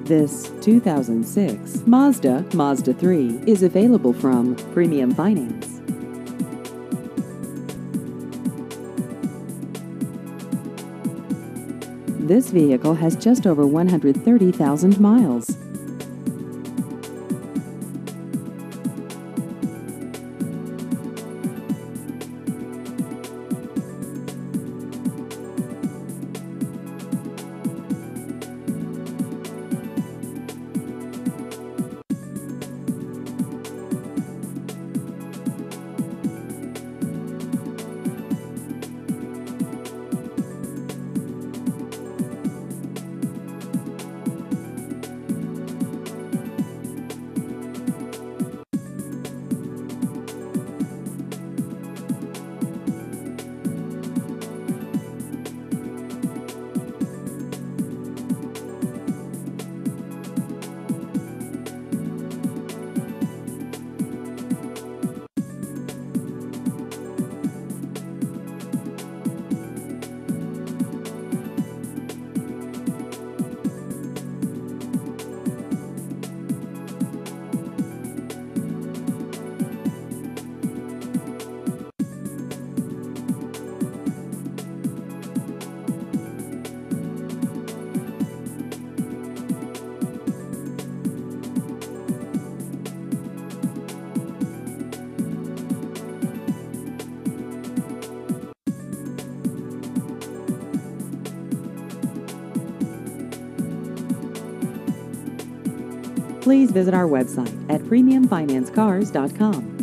This 2006 Mazda 3 is available from Premium Finance. This vehicle has just over 130,000 miles. Please visit our website at premiumfinancecars.com.